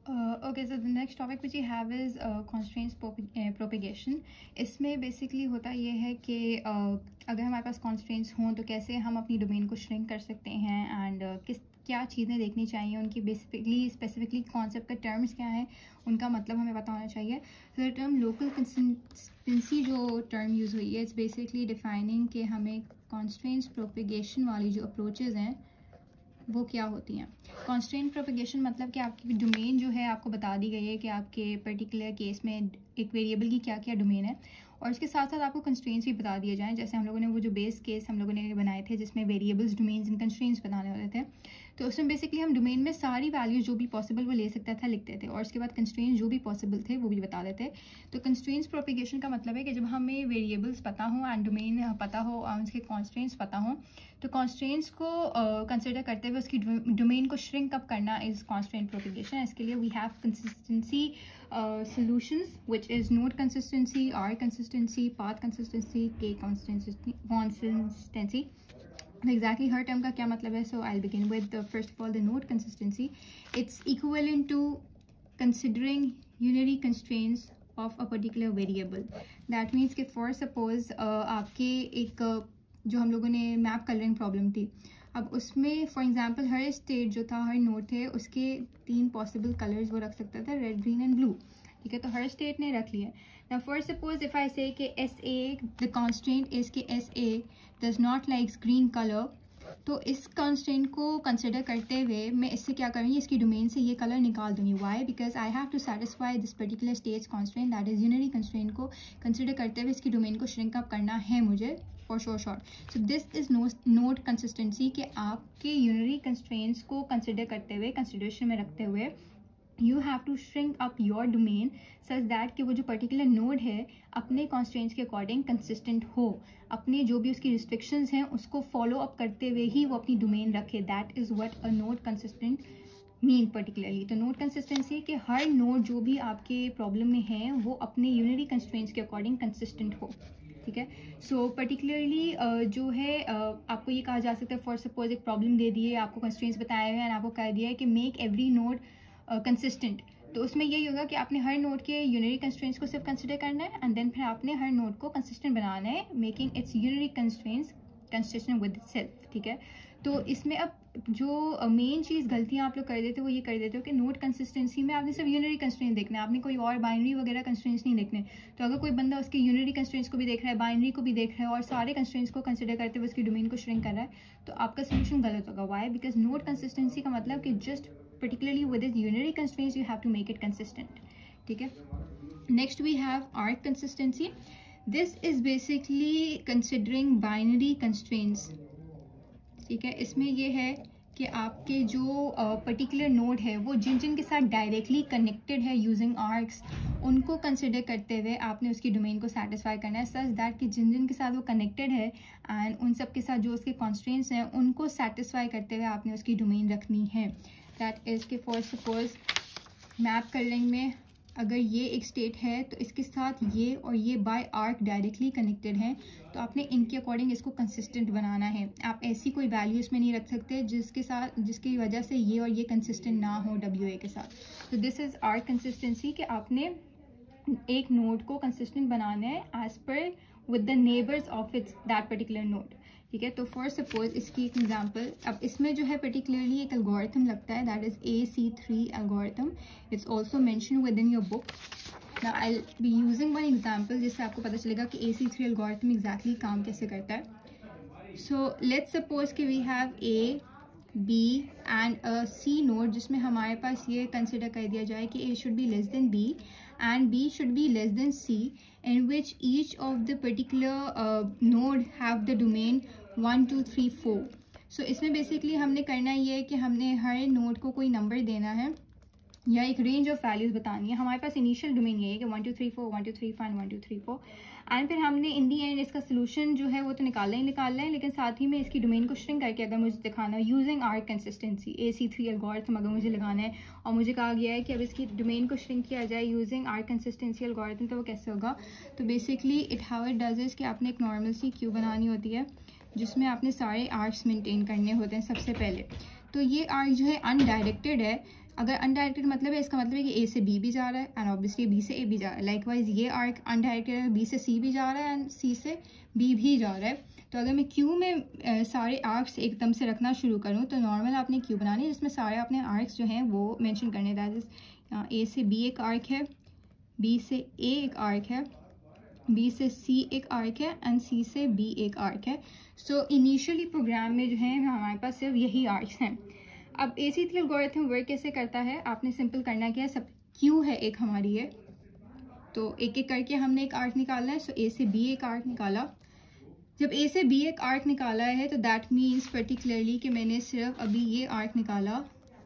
Okay, so the next topic which we have is constraints propagation. इसमें basically होता ये है कि अगर हमारे पास constraints हों तो कैसे हम अपनी डोमेन को shrink कर सकते हैं एंड क्या चीज़ें देखनी चाहिए, उनकी बेसिकली स्पेसिफिकली कॉन्सेप्ट का टर्म्स क्या है, उनका मतलब हमें पता होना चाहिए. तो टर्म लोकल कंसिस्टेंसी जो टर्म यूज़ हुई है, इट्स बेसिकली डिफाइनिंग कि हमें constraints propagation वाली जो अप्रोचेज़ हैं वो क्या होती हैं. कॉन्स्ट्रेंट प्रोपेगेशन मतलब कि आपकी डोमेन जो है आपको बता दी गई है कि आपके पर्टिकुलर केस में एक वेरिएबल की क्या क्या डोमेन है, और इसके साथ साथ आपको कंस्ट्रेंट्स भी बता दिए जाएं. जैसे हम लोगों ने वो जो बेस केस हम लोगों ने बनाए थे जिसमें वेरिएबल्स, डोमेन्स एंड कंस्ट्रेंट्स बताने होते थे, तो उसमें बेसिकली हम डोमेन में सारी वैल्यूज जो भी पॉसिबल वो ले सकता था लिखते थे, और उसके बाद कंस्ट्रेंट्स जो भी पॉसिबल थे वो भी बता देते. तो कंस्ट्रेंट्स प्रोपेगेशन का मतलब है कि जब हमें वेरिएबल्स पता हो एंड डोमेन पता हो और उसके कॉन्स्ट्रेंट्स पता हो, तो कॉन्स्ट्रेंट्स को कंसिडर करते हुए उसकी डोमेन को श्रिंक अप करना इज कॉन्स्ट्रेंट प्रोपेगेशन. इसके लिए we have consistency solutions, which is node consistency, R consistency, path consistency, K consistency. Exactly her term का क्या मतलब है? So I'll begin with first of all the node consistency. It's equivalent to considering unary constraints of a particular variable. That means कि for suppose आपके एक जो हम लोगों ने मैप कलरिंग प्रॉब्लम थी, अब उसमें फॉर एग्जांपल हर स्टेट जो था, हर नोड थे, उसके 3 पॉसिबल कलर्स वो रख सकता था, रेड, ग्रीन एंड ब्लू. ठीक है, तो हर स्टेट ने रख लिया. Now for suppose if I say कि S A, the constant is कि S A does not likes green colour, तो इस कॉन्स्टेंट को कंसिडर करते हुए मैं इससे क्या करूँगी, इसकी डोमेन से ये कलर निकाल दूंगी. Why? Because I have to satisfy this particular states constant, that is unary constraint को कंसिडर करते हुए इसकी डोमेन को श्रिंक अप करना है मुझे for short. So this is node consistency कि आपके यूनरी कंस्ट्रेंट्स को कंसिडर करते हुए, कंसिडरेशन में रखते हुए, you have to shrink up your domain such that कि वो जो पर्टिकुलर नोड है अपने कॉन्स्ट्रेंट्स के अकॉर्डिंग कंसिस्टेंट हो, अपने जो भी उसकी रिस्ट्रिक्शंस हैं उसको फॉलो अप करते हुए ही वो अपनी डोमेन रखे. That is what a node consistent mean particularly. तो नोड कंसिस्टेंसी के हर नोड जो भी आपके प्रॉब्लम में है वो अपने यूनरी कंस्ट्रेंट्स के अकॉर्डिंग कंसिस्टेंट हो. ठीक है, सो पर्टिकुलरली जो है आपको ये कहा जा सकता है, फॉर सपोज एक प्रॉब्लम दे दी है, आपको कंस्ट्रेंट्स बताए हुए हैं, आपको कह दिया है कि मेक एवरी नोड कंसिस्टेंट. तो उसमें यही होगा कि आपने हर नोड के यूनरी कंस्ट्रेंट्स को सिर्फ कंसिडर करना है एंड देन फिर आपने हर नोड को कंसिस्टेंट बनाना है, making its unary constraints consistent with itself. ठीक है, तो इसमें अब जो मेन चीज़ गलतियाँ आप लोग कर देते हो वो ये कर देते हो कि नोड कंसिस्टेंसी में आपने सिर्फ यूनरी कंस्ट्रेंट देखना है, आपने कोई और बाइनरी वगैरह कंस्ट्रेंट्स नहीं देखने. तो अगर कोई बंदा उसके यूनरी कंस्ट्रेंट्स को भी देख रहा है, बाइनरी को भी देख रहा है और सारे कंस्ट्रेंट्स को कंसिडर करते हुए उसकी डोमेन को श्रिंक कर रहा है, तो आपका सोल्यूशन गलत होगा. वाई? बिकॉज नोड कंसिस्टेंसी का मतलब कि just particularly with its unary constraints you have to make it consistent. ठीक है, next we have arc consistency. This is basically considering binary constraints. ठीक है, इसमें ये है कि आपके जो पर्टिकुलर नोड है वो जिन जिन के साथ डायरेक्टली कनेक्टेड है यूजिंग आर्क्स, उनको कंसिडर करते हुए आपने उसकी डोमेन को सेटिस्फाई करना है सच दैट कि जिन जिन के साथ वो कनेक्टेड है एंड उन सब के साथ जो उसके कॉन्स्ट्रेंट्स हैं उनको सेटिस्फाई करते हुए आपने उसकी डोमेन रखनी है. दैट इज़ कि फॉर सपोज मैप कलरिंग में अगर ये एक स्टेट है तो इसके साथ ये और ये बाय आर्क डायरेक्टली कनेक्टेड हैं, तो आपने इनके अकॉर्डिंग इसको कंसिस्टेंट बनाना है. आप ऐसी कोई वैल्यू इसमें नहीं रख सकते जिसकी वजह से ये और ये कंसिस्टेंट ना हो WA के साथ. तो दिस इज़ आर्क कंसिस्टेंसी कि आपने एक नोड को कंसिस्टेंट बनाना है as per with the neighbours of its that particular node. ठीक है, तो फॉर सपोज इसकी एक एग्जांपल, अब इसमें जो है पर्टिकुलरली एक एल्गोरिथम लगता है, that is AC3 algorithm. It's also mention within your book. Now I will be using one example जिससे आपको पता चलेगा कि AC3 एल्गोरिथम एग्जैक्टली काम कैसे करता है. सो लेट्स सपोज कि we have A, B and C node, जिसमें हमारे पास ये कंसिडर कर दिया जाए कि A should be less than B and B should be less than C, in which each of the particular node have the domain 1 2 3 4. So इसमें basically हमने करना ये है कि हमने हर नोड को कोई नंबर देना है या एक रेंज ऑफ वैल्यूज बतानी है. हमारे पास इनिशियल डोमेन ये है कि 1 2 3 4 1 2 3 5 1 2 3 4 एंड फिर हमने इन दी एंड इसका सोल्यूशन जो है वो तो निकालना है, लेकिन साथ ही में इसकी डोमेन को श्रिंक करके अगर मुझे दिखाना है using arc consistency AC3 algorithm अगर मुझे लगाना है और मुझे कहा गया है कि अब इसकी डोमेन को श्रिंक किया जाए यूजिंग आर्क कंसिस्टेंसी एल्गोरिथम, तो वो कैसे होगा. तो basically it how it does is कि आपने एक नॉर्मल सी क्यू बनानी होती है जिसमें आपने सारे आर्क्स मेंटेन करने होते हैं सबसे पहले. तो ये आर्क जो है अनडायरेक्टेड है, अगर अनडायरेक्टेड मतलब है, इसका मतलब है कि ए से बी भी जा रहा है एंड ऑब्वियसली बी से ए भी जा रहा है। लाइकवाइज ये आर्क अनडायरेक्टेड है, बी से सी भी जा रहा है एंड सी से बी भी जा रहा है। तो अगर मैं क्यू में सारे आर्क्स एकदम से रखना शुरू करूँ तो नॉर्मल आपने क्यू बनानी है जिसमें सारे अपने आर्क्स जो हैं वो मेंशन करने। दैट इज ए से बी एक आर्क है, बी से ए एक आर्क है, बी से सी एक आर्क है एंड सी से बी एक आर्क है। सो इनिशियली प्रोग्राम में जो है हमारे पास सिर्फ यही आर्क्स हैं। अब ACT एल्गोरिथम वर्क कैसे करता है, आपने सिंपल करना क्या है, सब क्यू है एक हमारी है, तो एक एक करके हमने एक आर्क निकालना है। सो ए से बी एक आर्क निकाला। जब ए से बी एक आर्क निकाला है तो दैट मीन्स पर्टिकुलरली कि मैंने सिर्फ अभी ये आर्क निकाला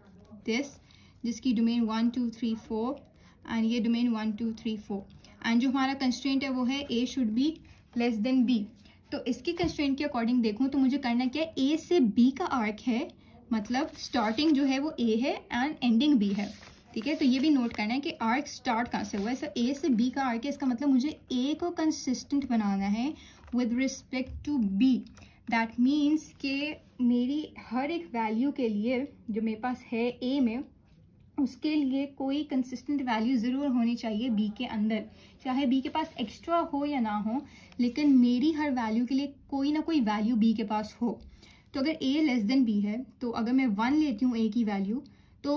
दिस, जिसकी डोमेन 1 2 3 4 एंड ये डोमेन 1 2 3 4 एंड जो हमारा कंस्ट्रेंट है वो है A should be less than B. तो इसकी कंस्ट्रेंट के अकॉर्डिंग देखूँ तो मुझे करना क्या है, ए से बी का आर्क है, मतलब स्टार्टिंग जो है वो ए है एंड एंडिंग बी है। ठीक है, तो ये भी नोट करना है कि आर्क स्टार्ट कहाँ से हुआ है। सो ए से बी का आर्क है, इसका मतलब मुझे ए को कंसिस्टेंट बनाना है with respect to B. That means कि मेरी हर एक वैल्यू के लिए जो मेरे पास है ए में, उसके लिए कोई कंसिस्टेंट वैल्यू ज़रूर होनी चाहिए बी के अंदर, चाहे बी के पास एक्स्ट्रा हो या ना हो, लेकिन मेरी हर वैल्यू के लिए कोई ना कोई वैल्यू बी के पास हो। तो अगर a लेस देन b है तो अगर मैं 1 लेती हूँ a की वैल्यू तो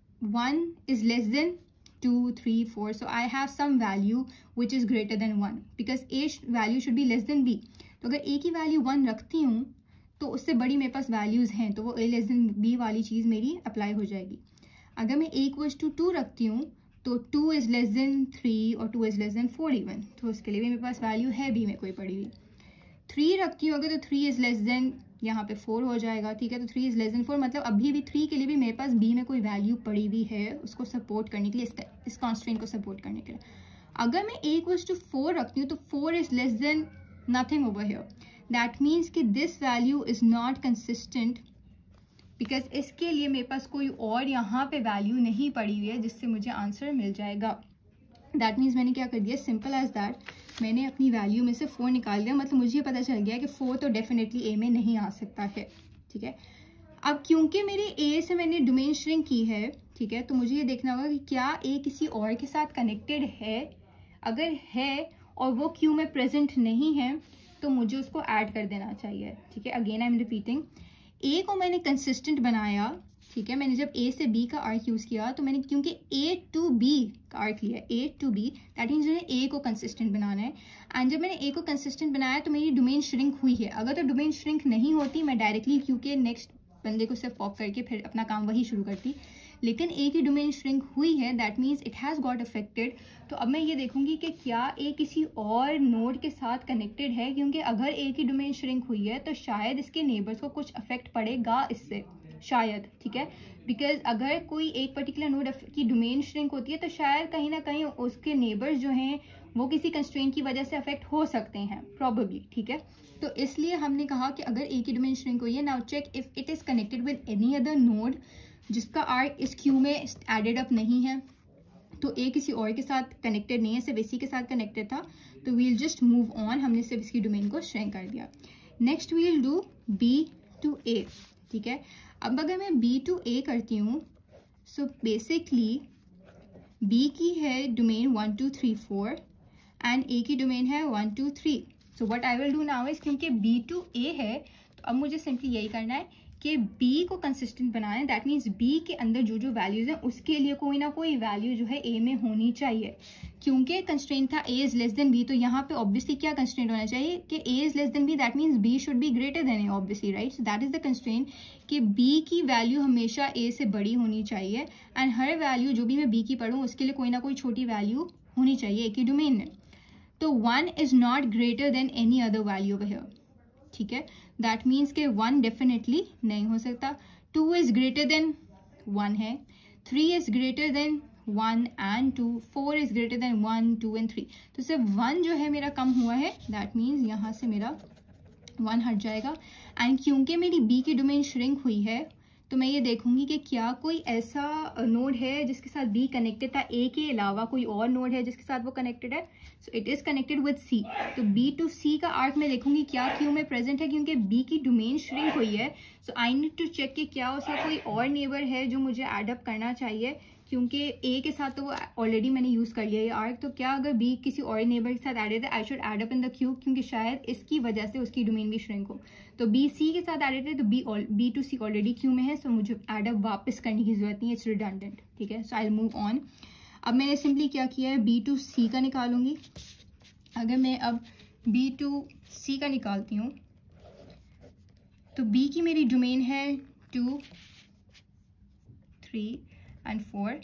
1 is less than 2 3 4, so I have some value which is greater than 1 because a value should be less than b। तो अगर a की वैल्यू 1 रखती हूँ तो उससे बड़ी मेरे पास वैल्यूज़ हैं तो वो a लेस देन b वाली चीज़ मेरी अप्लाई हो जाएगी। अगर मैं a इक्वल्स टू 2 रखती हूँ तो 2 इज़ लेस देन 3 और 2 इज़ लेस देन 4 इवन, तो उसके लिए भी मेरे पास वैल्यू है b में कोई पड़ी हुई। 3 रखती हूँ अगर तो 3 इज़ लेस देन, यहाँ पे 4 हो जाएगा। ठीक है, तो 3 इज़ लेस देन 4 मतलब अभी भी 3 के लिए भी मेरे पास b में कोई वैल्यू पड़ी हुई है उसको सपोर्ट करने के लिए, इस कॉन्स्टेंट को सपोर्ट करने के लिए। अगर मैं a इक्वल्स टू 4 रखती हूँ तो 4 is less than nothing over here. That means कि this value is not consistent because इसके लिए मेरे पास कोई और यहाँ पे वैल्यू नहीं पड़ी हुई है जिससे मुझे आंसर मिल जाएगा। दैट मीन्स मैंने क्या कर दिया, सिंपल एज दैट, मैंने अपनी वैल्यू में से 4 निकाल दिया, मतलब मुझे पता चल गया कि 4 तो डेफिनेटली ए में नहीं आ सकता है। ठीक है, अब क्योंकि मेरे ए से मैंने डोमेन श्रिंक की है, ठीक है, तो मुझे ये देखना होगा कि क्या ए किसी और के साथ कनेक्टेड है। अगर है और वो क्यू में प्रेजेंट नहीं है तो मुझे उसको ऐड कर देना चाहिए। ठीक है, again I am repeating, A को मैंने कंसिस्टेंट बनाया। ठीक है, मैंने जब ए से बी का आर्क यूज़ किया तो मैंने क्योंकि ए टू बी का आर्क लिया, A to B, that means मैंने ए को कंसिस्टेंट बनाना है। एंड जब मैंने ए को कंसिस्टेंट बनाया तो मेरी डोमेन श्रिंक हुई है। अगर तो डोमेन श्रिंक नहीं होती मैं डायरेक्टली क्योंकि नेक्स्ट बंदे को सिर्फ पॉप करके फिर अपना काम वही शुरू करती, लेकिन ए की डोमेन श्रिंक हुई है, that means it has got affected. तो अब मैं ये देखूंगी कि क्या ए किसी और नोड के साथ कनेक्टेड है, क्योंकि अगर ए की डोमेन श्रिंक हुई है तो शायद इसके नेबर्स को कुछ अफेक्ट पड़ेगा इससे, शायद। ठीक है, बिकॉज अगर कोई एक पर्टिकुलर नोड की डोमेन श्रिंक होती है तो शायद कहीं ना कहीं उसके नेबर्स जो हैं वो किसी कंस्ट्रेंट की वजह से अफेक्ट हो सकते हैं, प्रॉबेबली। ठीक है, तो इसलिए हमने कहा कि अगर ए की डोमेन श्रिंक हुई है, now check if it is connected with any other node जिसका आर्क इस क्यू में एडेड अप नहीं है। तो ए किसी और के साथ कनेक्टेड नहीं है, सिर्फ इसी के साथ कनेक्टेड था, तो वील जस्ट मूव ऑन, हमने सिर्फ इसकी डोमेन को श्रिंक कर दिया। Next we'll do B to A. ठीक है, अब अगर मैं बी टू ए करती हूँ, सो बेसिकली बी की है डोमेन 1 2 3 4 एंड ए की डोमेन है 1 2 3। So what I will do now is, क्योंकि बी टू ए है तो अब मुझे सिंपली यही करना है कि बी को कंसिस्टेंट बनाना है। दैट मीन्स बी के अंदर जो जो वैल्यूज़ हैं उसके लिए कोई ना कोई वैल्यू जो है ए में होनी चाहिए। क्योंकि कंस्ट्रेंट था A is less than B, तो यहाँ पे ऑब्वियसली क्या कंस्ट्रेंट होना चाहिए कि A is less than B, that means B should be greater than A, obviously, right. So that is the constraint कि बी की वैल्यू हमेशा ए से बड़ी होनी चाहिए एंड हर वैल्यू जो भी मैं बी की पढ़ूँ उसके लिए कोई ना कोई छोटी वैल्यू होनी चाहिए ए की डोमेन में। तो 1 is not greater than any other value over here. ठीक है, दैट मीन्स के 1 डेफिनेटली नहीं हो सकता, 2 इज़ ग्रेटर देन 1 है, 3 is greater than 1 and 2, 4 is greater than 1 2 and 3। तो सिर्फ 1 जो है मेरा कम हुआ है, दैट मीन्स यहाँ से मेरा 1 हट जाएगा। एंड क्योंकि मेरी बी की डोमेन श्रिंक हुई है तो मैं ये देखूंगी कि क्या कोई ऐसा नोड है जिसके साथ बी कनेक्टेड था, ए के अलावा कोई और नोड है जिसके साथ वो कनेक्टेड है. So it is connected with C. तो बी टू सी का आर्क मैं देखूंगी क्या क्यू में प्रेजेंट है, क्योंकि बी की डोमेन श्रिंक हुई है. So I need to check कि क्या उसका कोई और नेबर है जो मुझे एडअप करना चाहिए, क्योंकि ए के साथ तो वो ऑलरेडी मैंने यूज़ कर लिया ये आर्क. तो क्या अगर बी किसी और नेबर के साथ एडेड है, I should add up in the queue, क्योंकि शायद इसकी वजह से उसकी डोमेन भी श्रिंक हो. तो बी सी के साथ एडेड है, तो B to C already queue में है, सो मुझे एडअप वापस करने की जरूरत नहीं है, इट्स रिडंडेंट. ठीक है, so I will move on. अब मैंने सिंपली क्या किया है, बी टू सी का निकालूंगी. अगर मैं अब बी टू सी का निकालती हूँ तो बी की मेरी डोमेन है 2, 3 एंड 4,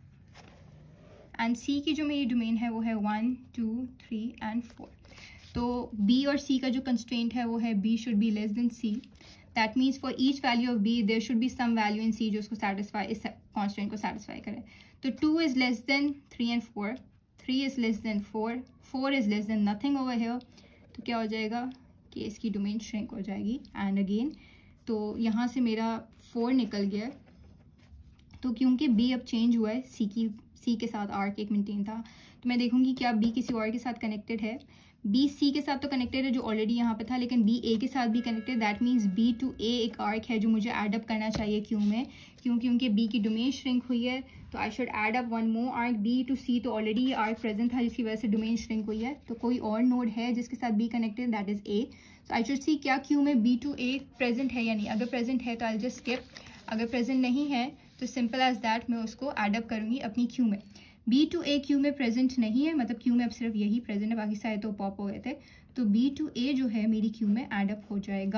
एंड सी की जो मेरी डोमेन है वो है 1, 2, 3 एंड 4. तो बी और सी का जो कंस्ट्रेंट है वो है B should be less than C. That means for each value of B there should be some value in C जो उसको सेटिस्फाई, इस कॉन्स्टेंट को सेटिस्फाई करे. तो 2 is less than 3 and 4, 3 is less than 4, 4 is less than nothing over here. तो क्या हो जाएगा कि इसकी डोमेन श्रिंक हो जाएगी. एंड अगेन तो यहाँ से मेरा 4 निकल गया. तो क्योंकि बी अब चेंज हुआ है, सी के साथ आर्क एक मेंटेन था, तो मैं देखूंगी क्या बी किसी और के साथ कनेक्टेड है. बी सी के साथ तो कनेक्टेड है जो ऑलरेडी यहाँ पे था, लेकिन बी ए के साथ भी connected. That means B to A एक आर्क है जो मुझे एडअप करना चाहिए क्यू में, क्योंकि बी की डोमेन श्रिंक हुई है. तो I should add up one more arc. B to C तो ऑलरेडी ये आर्क प्रेजेंट था जिसकी वजह से डोमेन श्रिंक हुई है. तो कोई और नोड है जिसके साथ B connected, that is A. So I should see क्या क्यू में बी टू ए प्रेजेंट है या नहीं. अगर प्रेजेंट है तो आई जस्ट स्किप. अगर प्रेजेंट नहीं है तो सिंपल एज दैट मैं उसको एडअप करूंगी अपनी क्यू में. बी टू ए क्यू में प्रेजेंट नहीं है, मतलब क्यू में अब सिर्फ यही प्रेजेंट है, बाकी सारे तो पॉप हो गए थे. तो बी टू ए जो है मेरी क्यू में एडअप हो जाएगा.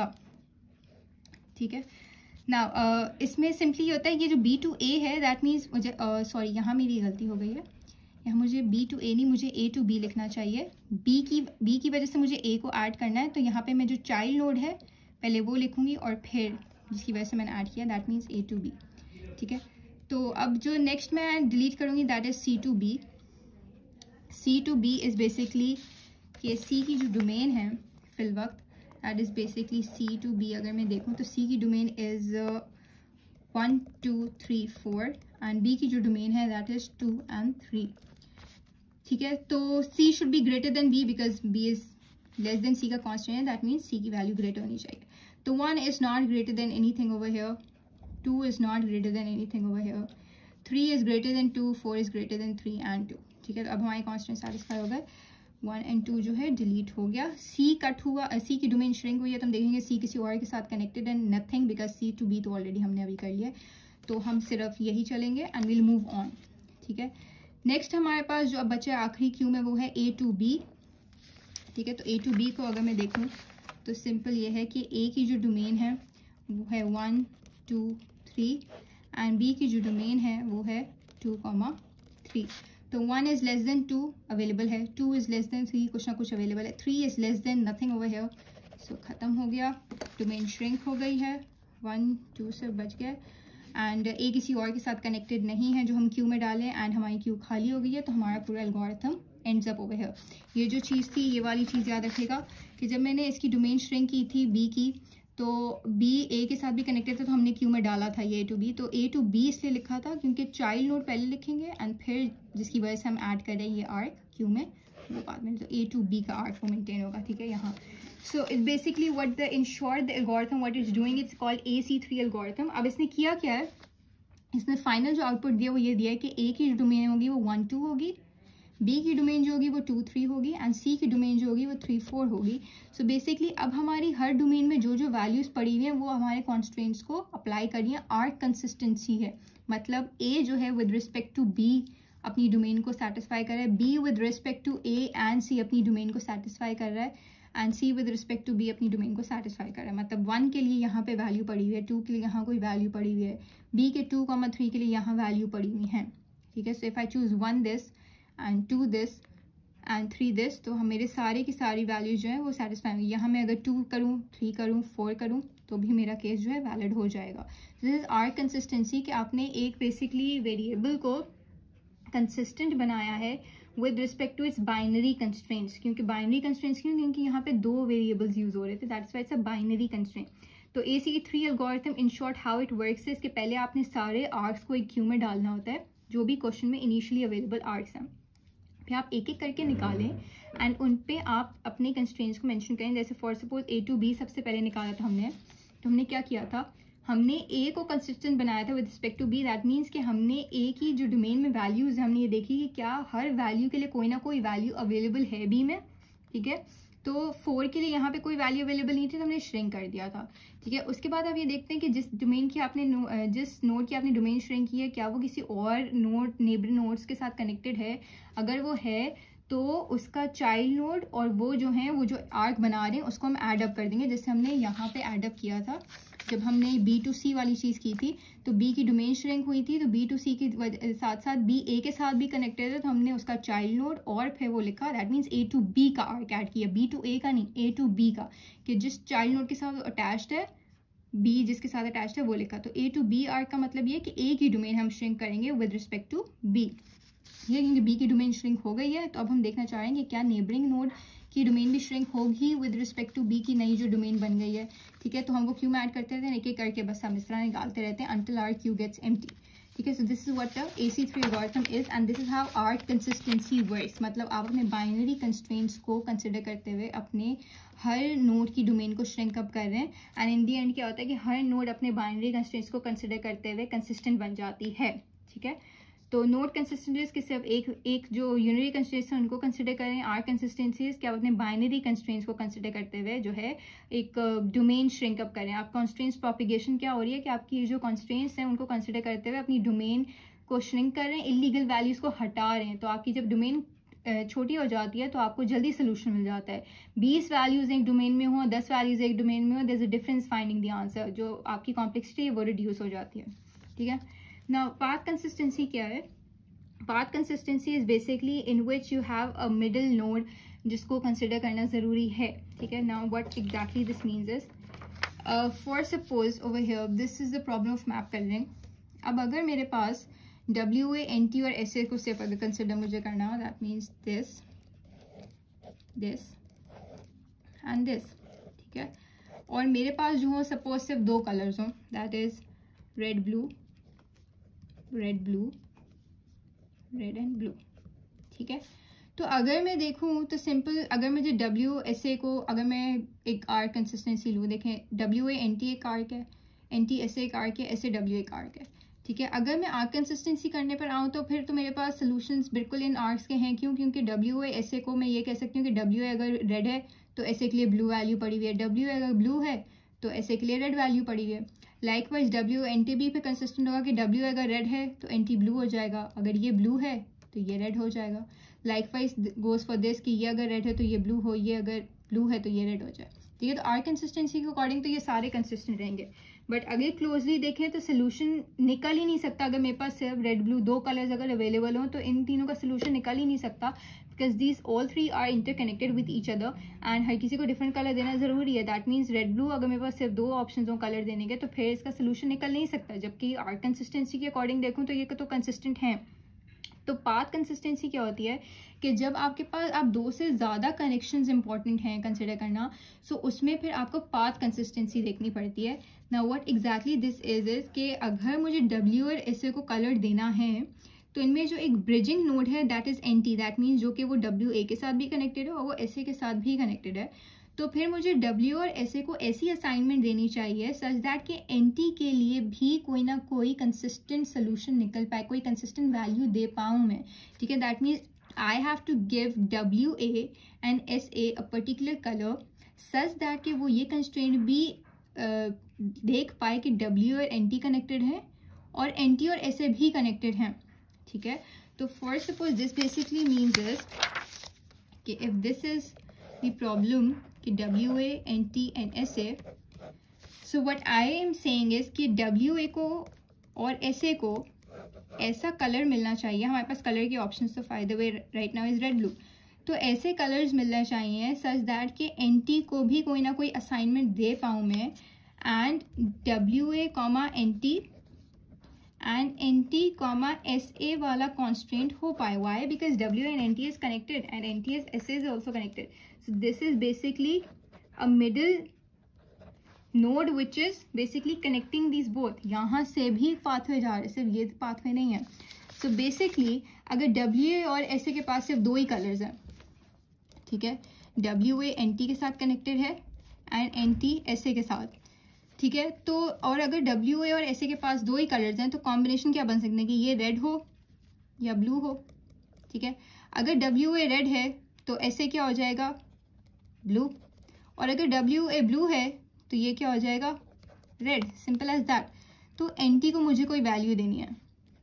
ठीक है ना. इसमें सिंपली ये होता है, ये जो बी टू ए है दैट मीन्स मुझे सॉरी यहाँ मेरी गलती हो गई है. यहाँ मुझे बी टू ए नहीं, मुझे ए टू बी लिखना चाहिए. बी की वजह से मुझे ए को ऐड करना है. तो यहाँ पे मैं जो चाइल्ड नोड है पहले वो लिखूंगी और फिर जिसकी वजह से मैंने ऐड किया, that means A to B. ठीक है, तो अब जो नेक्स्ट मैं डिलीट करूँगी that is C to B. C to B is basically कि सी की जो डोमेन है फिल वक्त, that is basically C to B. अगर मैं देखूँ तो सी की डोमेन इज़ 1, 2, 3, 4 एंड बी की जो डोमेन है दैट इज़ 2 and 3. ठीक है, तो C should be greater than B because B is less than C का कॉन्स्टेंट है. दैट मीन्स सी की वैल्यू ग्रेटर होनी चाहिए. तो 1 is not greater than anything over here, 2 is not greater than anything over here, 3 is greater than 2, 4 is greater than 3 and 2. ठीक है, तो अब हमारे कॉन्स्टेंट सेटिस्फाई हो गए. 1 and 2 जो है डिलीट हो गया. सी कट हुआ, सी की डोमेन श्रिंक हुई है. तो हम देखेंगे सी किसी और के साथ connected and nothing because C to B तो ऑलरेडी हमने अभी कर लिया. तो हम सिर्फ यही चलेंगे एंड विल मूव ऑन. ठीक है, नेक्स्ट हमारे पास जो अब बचे आखिरी क्यू में वो है ए टू बी. ठीक है, तो ए टू बी को अगर मैं देखूँ तो सिंपल ये है कि ए की जो डोमेन है वो है 1, 2, 3 एंड बी की जो डोमेन है वो है 2, 3. तो 1 इज़ लेस देन 2 अवेलेबल है, 2 इज़ लेस देन 3 कुछ ना कुछ अवेलेबल है, 3 is less than nothing over here. So ख़त्म हो गया, डोमेन श्रिंक हो गई है. 1, 2 से बच गए एंड ए किसी और के साथ कनेक्टेड नहीं है जो हम क्यू में डालें एंड हमारी क्यू खाली हो गई है. तो हमारा पूरा algorithm ends up over here. ये जो चीज़ थी, ये वाली चीज़ याद रखिएगा कि जब मैंने इसकी डोमेन श्रिंक की थी बी की, तो बी ए के साथ भी कनेक्टेड था तो हमने क्यू में डाला था ये ए टू बी. तो ए टू बी इसलिए लिखा था क्योंकि चाइल्ड नोड पहले लिखेंगे एंड फिर जिसकी वजह से हम ऐड कर रहे हैं ये आर्क क्यू में वो बाद में. तो ए टू बी का आर्क वो मेंटेन होगा. ठीक है, यहाँ so it basically what the in short the algorithm what is doing, it's called AC3 algorithm. अब इसने किया क्या है, इसने फाइनल जो आउटपुट दिया वो ये दिया है कि ए की जो डोमेन होगी वो 1, 2 होगी, बी की डोमेन जो होगी वो 2, 3 होगी एंड सी की डोमेन जो होगी वो 3, 4 होगी. सो बेसिकली अब हमारी हर डोमेन में जो जो वैल्यूज़ पड़ी हुई हैं वो हमारे कॉन्स्ट्रेंट्स को अप्लाई कर रही हैं. आर्क कंसिस्टेंसी है, मतलब ए जो है विद रिस्पेक्ट टू बी अपनी डोमेन को सेटिस्फाई कर रहा है, B with respect to A and C अपनी डोमेन को सेटिस्फाई कर रहा है and C with respect to B अपनी डोमेन को सेटिस्फाई कर रहा है. मतलब 1 के लिए यहाँ पे वैल्यू पड़ी हुई है, 2 के लिए यहाँ कोई वैल्यू पड़ी हुई है, बी के 2, 3 के लिए यहाँ वैल्यू पड़ी हुई है. ठीक है, so if I choose 1 this and 2 this and 3 this, तो हम मेरे सारे की सारी वैल्यूज जो है वो सेटिस्फाई होंगी. यहाँ मैं अगर 2 करूँ, 3 करूँ, 4 करूँ तो भी मेरा केस जो है वैलिड हो जाएगा. दिस इज आर्क कंसिस्टेंसी कि आपने एक बेसिकली वेरिएबल को कंसिस्टेंट बनाया है with respect to its binary constraints. क्योंकि बाइनरी कंस्ट्रेंट्स क्योंकि यहाँ पे 2 वेरिएबल्स यूज हो रहे थे, that's why it's a binary constraint. तो ACE3 algorithm in short how it works है, इसके पहले आपने सारे आर्क्स को एक क्यू में डालना होता है, जो भी क्वेश्चन में इनिशियली अवेलेबल आर्क्स हैं, फिर आप एक एक करके निकालें एंड उन पे आप अपने कंस्ट्रेंट्स को मेंशन करें। जैसे for suppose A to B सबसे पहले निकाला था हमने, तो हमने क्या किया था, हमने A को कंसिस्टेंट बनाया था with respect to B। That means कि हमने A की जो डोमेन में वैल्यूज़ है हमने ये देखी कि क्या हर वैल्यू के लिए कोई ना कोई वैल्यू अवेलेबल है B में, ठीक है। तो 4 के लिए यहाँ पे कोई वैल्यू अवेलेबल नहीं थी तो हमने श्रिंक कर दिया था, ठीक है। उसके बाद आप ये देखते हैं कि जिस डोमेन की आपने जिस नोड की आपने डोमेन श्रिंक की है, क्या वो किसी और नोड नेबर नोड्स के साथ कनेक्टेड है। अगर वो है तो उसका चाइल्ड नोड और वो जो है वो जो आर्क बना रहे हैं उसको हम ऐड अप कर देंगे, जैसे हमने यहाँ पे ऐड अप किया था जब हमने B to C वाली चीज़ की थी। तो B की डोमेन श्रिंक हुई थी, तो B to C के साथ साथ B A के साथ भी कनेक्टेड है, तो हमने उसका चाइल्ड नोड और फिर वो लिखा, that means A to B का आर्क ऐड किया, B to A का नहीं, A to B का, कि जिस चाइल्ड नोड के साथ अटैच्ड है B जिसके साथ अटैच्ड है वो लिखा। तो A to B आर्क का मतलब ये कि A की डोमेन हम श्रिंक करेंगे विद रिस्पेक्ट टू B, ये क्योंकि B की डोमेन श्रिंक हो गई है। तो अब हम देखना चाह रहे हैं कि क्या नेबरिंग नोड की डोमेन भी श्रिंक होगी विद रिस्पेक्ट टू B की नई जो डोमेन बन गई है, ठीक है। तो हम वो क्यू में ऐड करते रहते हैं, एक एक करके बस हम इस तरह निकालते रहते हैं until our queue gets empty, ठीक है। So this is what the AC3 algorithm is and this is how arc consistency works. मतलब आप अपने बाइनरी कंस्ट्रेंट्स को कंसिडर करते हुए अपने हर नोड की डोमेन को श्रिंक अप कर रहे हैं एंड इन दी एंड क्या होता है कि हर नोड अपने बाइनरी कंस्ट्रेंट्स को कंसिडर करते हुए कंसिस्टेंट बन जाती है, ठीक है। तो नोड कंसिस्टेंसीज के सिर्फ एक जो यूनिटरी कंस्ट्रेंट्स हैं उनको कंसिडर करें। आर कंसिस्टेंसीज क्या अपने बाइनरी कंस्ट्रेंट्स को कंसिडर करते हुए जो है एक डोमेन श्रिंक अप करें। आप कंस्ट्रेंट्स प्रोपिगेशन क्या हो रही है कि आपकी जो कंस्ट्रेंट्स हैं उनको कंसिडर करते हुए अपनी डोमेन को श्रिंक कर रहे हैं, इलीगल वैल्यूज़ को हटा रहे हैं। तो आपकी जब डोमेन छोटी हो जाती है तो आपको जल्दी सोल्यूशन मिल जाता है। 20 वैल्यूज़ एक डोमेन में हो, 10 वैल्यूज़ एक डोमेन में हो, there is a difference finding the answer, जो आपकी कॉम्प्लेक्सिटी है वो रिड्यूस हो जाती है, ठीक है। नाउ पाथ कंसिस्टेंसी क्या है? Path consistency is basically in which you have a middle node जिसको कंसिडर करना ज़रूरी है, ठीक है। Now what exactly this means is for suppose over here this is the problem of map colouring. अब अगर मेरे पास WA NT और SA को सिर्फ अगर कंसिडर मुझे करना हो, that means this and this, ठीक है। और मेरे पास जो हो सपोज सिर्फ 2 कलर्स हों, that is red blue, red and blue, ठीक है। तो अगर मैं देखूं तो सिंपल, अगर मुझे WSA को अगर मैं एक आर्क कंसिस्टेंसी लूँ, देखें WA NT एक आर्क है, NT SA एक आर्क है, SA W एक आर्क है, ठीक है। अगर मैं आर्क कंसिस्टेंसी करने पर आऊँ तो फिर तो मेरे पास सोल्यूशंस बिल्कुल इन आर्क्स के हैं। क्यों? क्योंकि WA SA को मैं ये कह सकती हूँ कि WA अगर रेड है तो SA के लिए ब्लू वैल्यू पड़ी हुई है, WA अगर ब्लू है तो SA के लिए रेड वैल्यू पड़ी हुई है। लाइकवाइज WA NT भी पे कंसिस्टेंट होगा कि WA अगर रेड है तो NT ब्लू हो जाएगा, अगर ये ब्लू है तो ये रेड हो जाएगा। लाइकवाइज गोज फॉर दिस कि ये अगर रेड है तो ये ब्लू हो, ये अगर ब्लू है तो ये रेड हो जाए, ठीक है। तो आर्क कंसिस्टेंसी के अकॉर्डिंग तो ये सारे कंसिस्टेंट रहेंगे, बट अगर क्लोजली देखें तो सोल्यूशन निकल ही नहीं सकता। अगर मेरे पास सिर्फ रेड ब्लू 2 कलर्स अगर अवेलेबल हो तो इन तीनों का सोल्यूशन निकल ही नहीं सकता, because these all 3 are interconnected with each other and हर किसी को डिफरेंट कलर देना जरूरी है। दैट मीन्स रेड ब्लू अगर मेरे पास सिर्फ 2 ऑप्शन हो कलर देने के तो फिर इसका सोल्यूशन निकल नहीं सकता, जबकि आर्क कंसिस्टेंसी के अकॉर्डिंग देखूँ तो ये तो कंसिस्टेंट हैं। तो पाथ कंसिस्टेंसी क्या होती है कि जब आपके पास आप 2 से ज़्यादा कनेक्शंस इंपॉर्टेंट हैं कंसिडर करना, सो उसमें फिर आपको पाथ कंसिस्टेंसी देखनी पड़ती है। Now what exactly this is कि अगर मुझे W और SA को कलर देना है तो इनमें जो एक ब्रिजिंग नोड है that is NT, that means जो कि वो WA के साथ भी कनेक्टेड है और वो SA के साथ भी कनेक्टेड है। तो फिर मुझे W और SA को ऐसी असाइनमेंट देनी चाहिए सच दैट कि NT के लिए भी कोई ना कोई कंसिस्टेंट सोल्यूशन निकल पाए, कोई कंसिस्टेंट वैल्यू दे पाऊँ मैं, ठीक है। That means I have to give WA and SA a particular colour such that कि वो ये कंस्ट्रेंट भी देख पाए कि W और NT कनेक्टेड हैं और NT और SA भी कनेक्टेड हैं, ठीक है। तो for suppose this basically means is कि if this is the problem कि WA NT and SA, so what I am saying is कि WA को और SA को ऐसा कलर मिलना चाहिए, हमारे पास कलर के ऑप्शंस तो by the way right now is red blue, तो ऐसे कलर्स मिलना चाहिए सच दैट कि NT को भी कोई ना कोई असाइनमेंट दे पाऊँ मैं and WA NT and NT SA वाला कॉन्स्टेंट हो पाए। Why? Because WA and NT is connected and NT is SA is also connected. So this is basically a middle node which is basically connecting this both, यहाँ से भी pathway जा रहे हैं, सिर्फ ये पाथवे नहीं है. सो बेसिकली अगर WA और SA के पास सिर्फ 2 ही कलर्स हैं, ठीक है, WA NT के साथ कनेक्टेड है एंड NT SA के साथ, ठीक है. तो और अगर WA और SA के पास 2 ही कलर्स हैं तो कॉम्बिनेशन क्या बन सकते हैं कि ये रेड हो या ब्लू हो, ठीक है. अगर WA रेड है तो SA क्या हो जाएगा, ब्लू. और अगर WA ब्लू है तो ये क्या हो जाएगा, रेड. Simple as that. तो NT को मुझे कोई वैल्यू देनी है,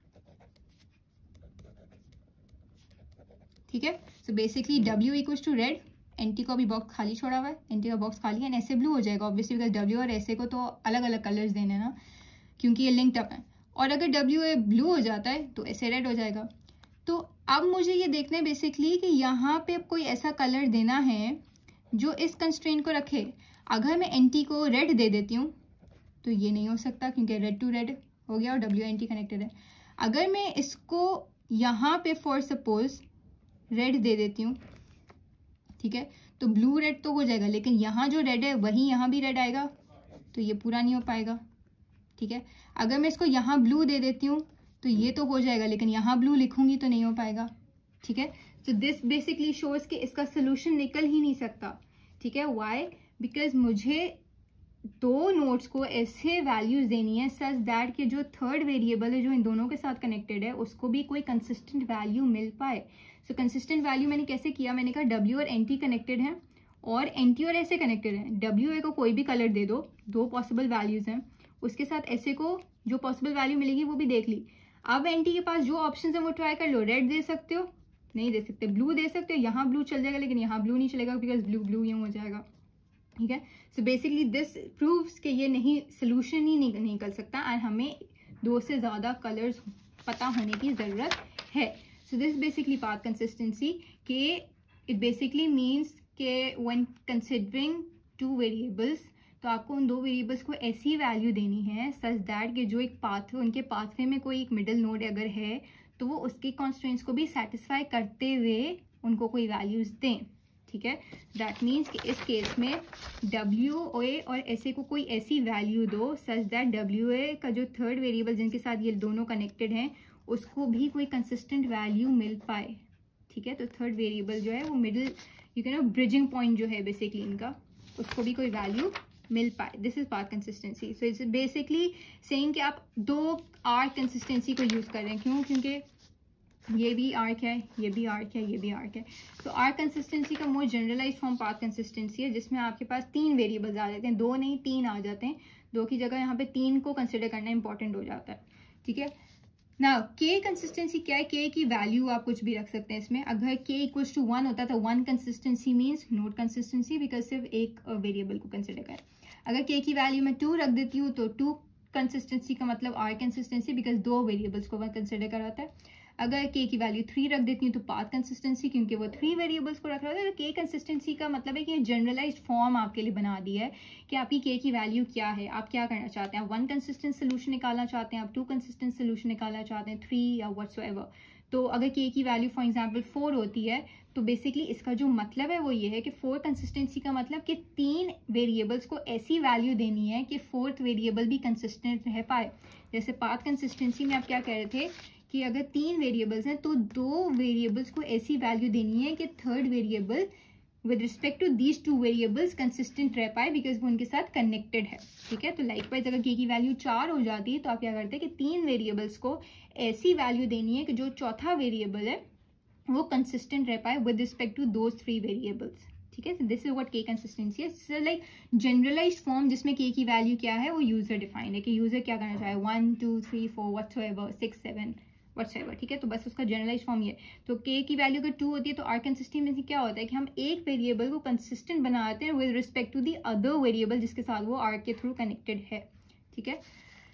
ठीक है. So basically W equals to red, NT को अभी बॉक्स खाली छोड़ा हुआ है, NT का बॉक्स खाली है, एंड SA ब्लू हो जाएगा ऑब्वियसली, बिकॉज W और SA को तो अलग अलग कलर्स देने ना, क्योंकि ये लिंक्ड अप है. और अगर WA ब्लू हो जाता है तो SA रेड हो जाएगा. तो अब मुझे ये देखना है बेसिकली कि यहाँ पे अब कोई ऐसा कलर देना है जो इस कंस्ट्रेंट को रखे. अगर मैं NT को रेड दे देती हूँ तो ये नहीं हो सकता, क्योंकि रेड टू रेड हो गया और WA NT कनेक्टेड है. अगर मैं इसको यहाँ पे फॉर सपोज रेड दे देती हूँ, ठीक है, तो ब्लू रेड तो हो जाएगा, लेकिन यहाँ जो रेड है वही यहाँ भी रेड आएगा, तो ये पूरा नहीं हो पाएगा, ठीक है. अगर मैं इसको यहाँ ब्लू दे देती हूँ तो ये तो हो जाएगा, लेकिन यहाँ ब्लू लिखूंगी तो नहीं हो पाएगा, ठीक है. तो दिस बेसिकली शोज कि इसका सोल्यूशन निकल ही नहीं सकता, ठीक है. वाई? बिकॉज मुझे 2 नोड्स को ऐसे वैल्यूज देनी है सच दैट कि जो थर्ड वेरिएबल है जो इन दोनों के साथ कनेक्टेड है उसको भी कोई कंसिस्टेंट वैल्यू मिल पाए. सो कंसिस्टेंट वैल्यू मैंने कैसे किया, मैंने कहा W और NT कनेक्टेड हैं और NT और SA कनेक्टेड है. WA को कोई भी कलर दे दो, 2 पॉसिबल वैल्यूज हैं, उसके साथ SA को जो पॉसिबल वैल्यू मिलेगी वो भी देख ली. अब NT के पास जो ऑप्शन है वो ट्राई कर लो. रेड दे सकते हो, नहीं दे सकते. ब्लू दे सकते हो, यहाँ ब्लू चल जाएगा लेकिन यहाँ ब्लू नहीं चलेगा, बिकॉज ब्लू ब्लू यूँ हो जाएगा, ठीक है. सो बेसिकली दिस प्रूव्स कि ये नहीं, सोल्यूशन ही नहीं निकल सकता एंड हमें 2 से ज़्यादा कलर्स पता होने की ज़रूरत है. So this basically path consistency के इट बेसिकली मीन्स के व्हेन कंसिडरिंग 2 वेरिएबल्स, तो आपको उन 2 वेरिएबल्स को ऐसी वैल्यू देनी है सच दैट कि जो एक पाथ, उनके पाथवे में कोई एक मिडिल नोड अगर है तो वो उसके कॉन्स्ट्रेंट्स को भी सेटिस्फाई करते हुए उनको कोई वैल्यूज दें, ठीक है. दैट मीन्स कि इस केस में WA और SA को कोई ऐसी वैल्यू दो सच दैट WA का जो थर्ड वेरिएबल जिनके साथ ये दोनों कनेक्टेड हैं उसको भी कोई कंसिस्टेंट वैल्यू मिल पाए, ठीक है. तो थर्ड वेरिएबल जो है वो middle, you can know bridging point जो है बेसिकली इनका, उसको भी कोई वैल्यू मिल पाए. This is path consistency. So it's basically saying कि आप 2 आर्क कंसिस्टेंसी को यूज कर रहे हैं. क्यों? क्योंकि ये भी आर्क है, ये भी आर्क है, ये भी आर्क है. तो आर्क कंसिस्टेंसी का more generalise form path consistency है, जिसमें आपके पास 3 वेरिएबल्स आ जाते हैं, 2 नहीं 3 आ जाते हैं. 2 की जगह यहाँ पे 3 को कंसिडर करना इंपॉर्टेंट हो जाता है, ठीक है. नाउ K कंसिस्टेंसी क्या है? K की वैल्यू आप कुछ भी रख सकते हैं इसमें. अगर K इक्वल्स टू 1 होता तो 1 consistency means node consistency, because सिर्फ एक वेरिएबल को कंसिडर करें. अगर K की वैल्यू मैं 2 रख देती हूँ तो 2 कंसिस्टेंसी का मतलब R कंसिस्टेंसी, बिकॉज 2 वेरिएबल्स को कंसिडर कराता है. अगर K की वैल्यू 3 रख देती हूँ तो पाथ कंसिस्टेंसी, क्योंकि वो 3 वेरिएबल्स को रख रहा है. तो K कंसिस्टेंसी का मतलब है कि जनरलाइज्ड फॉर्म आपके लिए बना दी है कि आपकी K की वैल्यू क्या है, आप क्या करना चाहते हैं. 1 कंसिस्टेंट सोल्यूशन निकालना चाहते हैं, आप 2 कंसिस्टेंट सोल्यूशन निकालना चाहते हैं, 3 या व्हाटसोएवर. तो अगर K की वैल्यू फॉर एग्जांपल 4 होती है तो बेसिकली इसका जो मतलब है वो ये है कि 4 कंसिस्टेंसी का मतलब कि 3 वेरिएबल्स को ऐसी वैल्यू देनी है कि 4th वेरिएबल भी कंसिस्टेंट रह पाए. जैसे पाथ कंसिस्टेंसी में आप क्या कह रहे थे कि अगर 3 वेरिएबल्स हैं तो 2 वेरिएबल्स को ऐसी वैल्यू देनी है कि third variable with respect to these 2 variables consistent रह पाए, बिकॉज वो उनके साथ कनेक्टेड है, ठीक है. तो लाइकवाइज अगर K की वैल्यू 4 हो जाती है तो आप क्या करते हैं कि 3 वेरिएबल्स को ऐसी वैल्यू देनी है कि जो चौथा वेरिएबल है वो कंसिस्टेंट रह पाए with respect to those 3 variables, ठीक है. This is what K consistency है. लाइक जनरलाइज्ड फॉर्म जिसमें K की वैल्यू क्या है वो यूजर डिफाइंड है कि यूजर क्या करना चाहे, 1 2 3 4 व्हाटसोएवर 6 7 व्हाटसएवर, ठीक है. तो बस उसका जनरलाइज फॉर्म ये. तो K की वैल्यू अगर 2 होती है तो आर्क कंसिस्टेंसी क्या होता है कि हम एक वेरिएबल को कंसिस्टेंट बनाते हैं with respect to the other variable जिसके साथ वो आर्क के थ्रू कनेक्टेड है, ठीक है.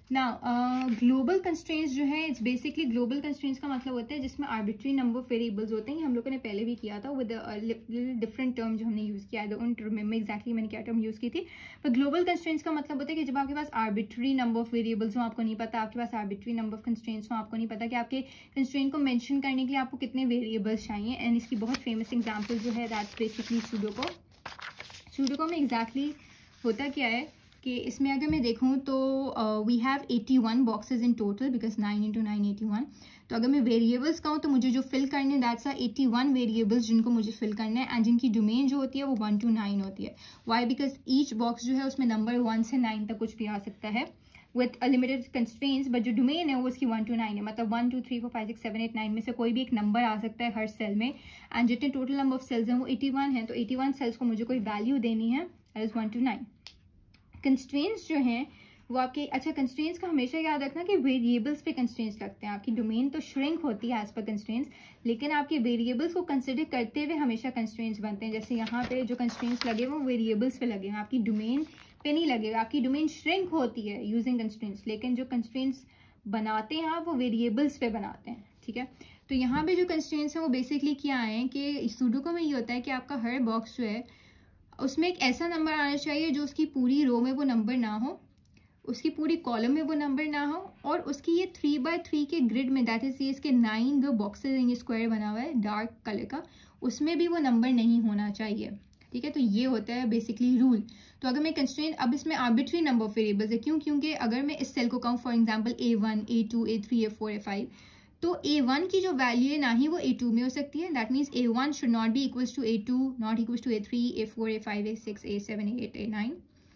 नाउ ग्लोबल कंस्ट्रेंट्स जो है, इट्स बेसिकली ग्लोबल कंस्ट्रेंट्स का मतलब होता है जिसमें आर्बिट्री नंबर ऑफ वेरिएबल्स होते हैं. हम लोगों ने पहले भी किया था विद डिफरेंट टर्म जो हमने यूज़ किया. आई डोंट रिमेंबर एग्जैक्टली मैंने क्या टर्म यूज़ की थी. पर ग्लोबल कंस्ट्रेंट्स का मतलब होता है कि जब आपके पास आर्बिट्री नंबर ऑफ वेरिएबल्स हो, आपको नहीं पता, आपके पास आर्बिट्री नंबर ऑफ कंस्ट्रेंट्स हो, आपको नहीं पता कि आपके कंस्ट्रेंट को मेंशन करने के लिए आपको कितने वेरिएबल्स चाहिए. एंड इसकी बहुत फेमस एग्जाम्पल जो है दैट्स बेसिकली सूडोको. सूडोको में एग्जैक्टली होता क्या है कि इसमें अगर मैं देखूँ तो we have 81 boxes in total because 9 × 9 81। तो अगर मैं वेरिएबल्स कहूँ तो मुझे जो फिल करने दैट्स आर 81 वेरिएबल्स जिनको मुझे फिल करना है, एंड जिनकी डोमेन जो होती है वो 1 to 9 होती है। वाई? बिकॉज ईच बॉक्स जो है उसमें नंबर 1 से 9 तक कुछ भी आ सकता है with a limited constraints, but जो डोमेन है वो उसकी 1 to 9 है। मतलब 1 2 3 4 5 6 7 8 9 में से कोई भी एक नंबर आ सकता है हर सेल में, एंड जितने टोटल नंबर ऑफ सेल्स हैं वो 81 है। तो 81 सेल्स को मुझे कोई वैल्यू देनी है एज 1 to 9। कंस्ट्रेंट्स जो हैं वो आपके, अच्छा कंस्ट्रेंट्स का हमेशा याद रखना कि वेरिएबल्स पे कंस्ट्रेंट्स लगते हैं। आपकी डोमेन तो श्रिंक होती है एज पर कंस्ट्रेंट्स, लेकिन आपके वेरिएबल्स को कंसिडर करते हुए हमेशा कंस्ट्रेंट्स बनते हैं। जैसे यहाँ पे जो कंस्ट्रेंट्स लगे वो वेरिएबल्स पे लगे हैं, आपकी डोमेन पे नहीं लगे। आपकी डोमेन श्रिंक होती है यूजिंग कंस्ट्रेंट्स, लेकिन जो कंस्ट्रेंट्स बनाते हैं आप वो वेरिएबल्स पे बनाते हैं, ठीक है। तो यहाँ पे जो कंस्ट्रेंट्स हैं वो बेसिकली क्या है कि सुडोकू में ये होता है कि आपका हर बॉक्स जो है उसमें एक ऐसा नंबर आना चाहिए जो उसकी पूरी रो में वो नंबर ना हो, उसकी पूरी कॉलम में वो नंबर ना हो, और उसकी ये 3x3 के ग्रिड में, दैट इज ये इसके 9 जो बॉक्सेस हैं, ये स्क्वायर बना हुआ है डार्क कलर का, उसमें भी वो नंबर नहीं होना चाहिए, ठीक है। तो ये होता है बेसिकली रूल। तो अगर मैं कंस्ट्रेंट, अब इसमें आर्बिट्री नंबर ऑफ वेरिएबल्स है, क्यों? क्योंकि अगर मैं इस सेल को कहूँ for example A1 A2 A3 A4 A5, तो A1 की जो वैल्यू है ना ही वो A2 में हो सकती है। That means A1 should not be equals to A2, not equals to A3 A4 A5 A6 A7 A8 A9,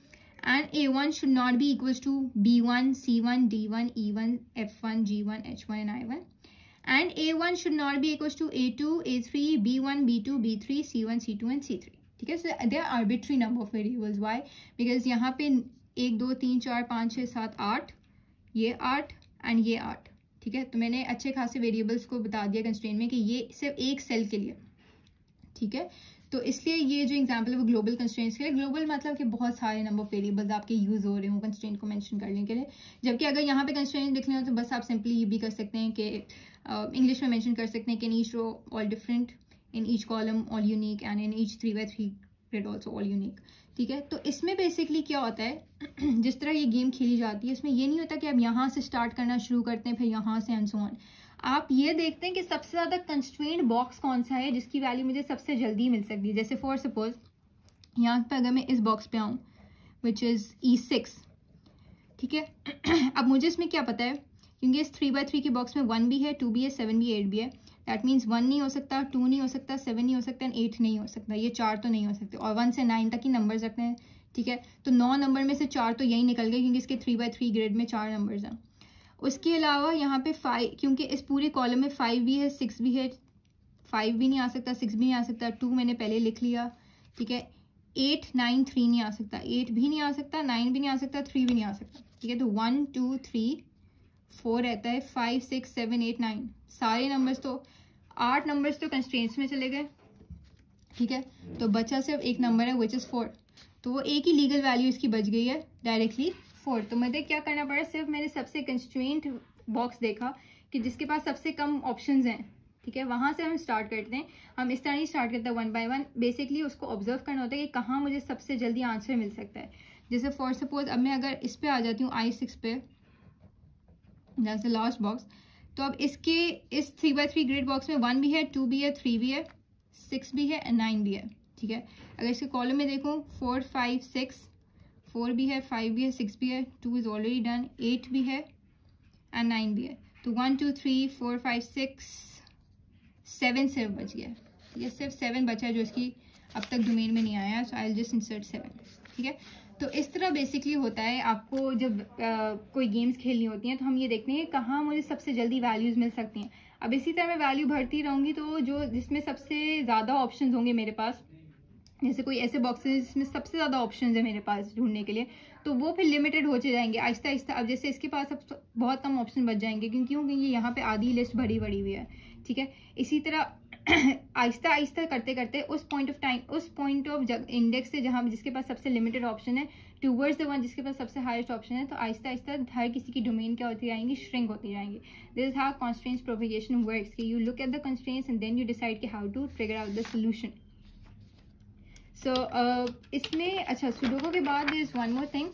and A1 should not be equals to B1 C1 D1 E1 F1 G1 H1 and I1, and A1 should not be equals to A2 A3 B1 B2 B3 C1 C2 and C3, ठीक है। so they are arbitrary number of variables. Why? because यहाँ पे 1 2 3 4 5 6 7 8, ये 8 and ये 8, ठीक है। तो मैंने अच्छे खासे वेरिएबल्स को बता दिया कंस्ट्रेंट में कि ये सिर्फ एक सेल के लिए, ठीक है। तो इसलिए ये जो एग्जांपल है वो ग्लोबल कंस्ट्रेंट्स के लिए। ग्लोबल मतलब कि बहुत सारे नंबर ऑफ वेरिएबल्स आपके यूज़ हो रहे हो कंस्ट्रेंट को मेंशन करने के लिए। जबकि अगर यहाँ पे कंस्ट्रेंट लिखने हो तो बस आप सिंपली ये भी कर सकते हैं कि इंग्लिश में मेंशन कर सकते हैं कि in each row all different, in each column all unique, and in each 3x3 grid also all unique, ठीक है। तो इसमें बेसिकली क्या होता है जिस तरह ये गेम खेली जाती है, इसमें ये नहीं होता कि आप यहाँ से स्टार्ट करना शुरू करते हैं फिर यहाँ से एंड सो ऑन। आप ये देखते हैं कि सबसे ज़्यादा कंस्ट्रेंट बॉक्स कौन सा है जिसकी वैल्यू मुझे सबसे जल्दी मिल सकती है। जैसे फॉर सपोज यहाँ पर अगर मैं इस बॉक्स पे आऊँ विच इज़ E6, ठीक है। अब मुझे इसमें क्या पता है, क्योंकि इस 3x3 के बॉक्स में 1 भी है, 2 भी है, 7 भी है, 8 भी है। दैट मीन्स 1 नहीं हो सकता, 2 नहीं हो सकता, 7 नहीं हो सकता एंड 8 नहीं हो सकता। ये 4 तो नहीं हो सकते, और 1 से 9 तक ही नंबर्स रखते हैं, ठीक है। तो 9 नंबर में से 4 तो यही निकल गए क्योंकि इसके 3x3 ग्रिड में 4 नंबर्स हैं। उसके अलावा यहाँ पे 5, क्योंकि इस पूरे कॉलम में 5 भी है, 6 भी है, 5 भी नहीं आ सकता, 6 भी नहीं आ सकता, 2 मैंने पहले लिख लिया, ठीक है। 8 9 3 नहीं आ सकता, 8 भी नहीं आ सकता, 9 भी नहीं आ सकता, 3 भी नहीं आ सकता, ठीक है। तो 1 2 3 4 रहता है, 5 6 7 8 9 सारे नंबर्स, तो 8 नंबर्स तो कंस्ट्रेंट्स में चले गए, ठीक है। तो बचा सिर्फ एक नंबर है विच इज़ 4, तो वो एक ही लीगल वैल्यू इसकी बच गई है डायरेक्टली 4। तो मुझे क्या करना पड़ा, सिर्फ मैंने सबसे कंस्ट्रेंट बॉक्स देखा कि जिसके पास सबसे कम ऑप्शंस हैं, ठीक है, वहाँ से हम स्टार्ट करते हैं। हम इस तरह नहीं स्टार्ट करते 1 by 1, बेसिकली उसको ऑब्जर्व करना होता है कि कहाँ मुझे सबसे जल्दी आंसर मिल सकता है। जैसे फॉर सपोज अब मैं अगर इस पे आ जाती हूँ I6 पे, जैसे लास्ट बॉक्स, तो अब इसके इस 3x3 ग्रिड बॉक्स में 1 भी है, 2 भी है, 3 भी है, 6 भी है एंड 9 भी है, ठीक है। अगर इसके कॉलम में देखूँ 4 5 6, 4 भी है, 5 भी है, 6 भी है, 2 इज़ ऑलरेडी डन, 8 भी है एंड 9 भी है। तो 1 2 3 4 5 6 7 सिर्फ बच गया, ये सिर्फ 7 बचा है जो इसकी अब तक डोमेन में नहीं आया। So I will just insert 7, ठीक है। तो इस तरह बेसिकली होता है आपको जब कोई गेम्स खेलनी होती हैं, तो हम ये देखते हैं कहाँ मुझे सबसे जल्दी वैल्यूज़ मिल सकती हैं। अब इसी तरह मैं वैल्यू भरती रहूँगी तो जो जिसमें सबसे ज़्यादा ऑप्शंस होंगे मेरे पास, जैसे कोई ऐसे बॉक्सेस जिसमें सबसे ज़्यादा ऑप्शंस है मेरे पास ढूंढने के लिए, तो वो फिर लिमिटेड होते जाएंगे आहिस्ता आहिस्ता। अब जैसे इसके पास अब बहुत कम ऑप्शन बच जाएंगे क्योंकि यहाँ पे आधी लिस्ट भरी हुई है, ठीक है। इसी तरह आहिस्ता आहिस्ता करते करते उस पॉइंट ऑफ टाइम, उस पॉइंट ऑफ इंडेक्स से जहाँ जिसके पास सबसे लिमिटेड ऑप्शन है टूवर्ड्स द वन जिसके पास सबसे हाईएस्ट ऑप्शन है, तो आहिस्ता आहिस्ता हर किसी की डोमेन क्या होती जाएंगी, श्रिंक होती जाएंगी। This is how constraints propagation works कि you look at the constraints and then you decide कि how to figure out the solution. So इसमें अच्छा सुडोकू के बाद is one more thing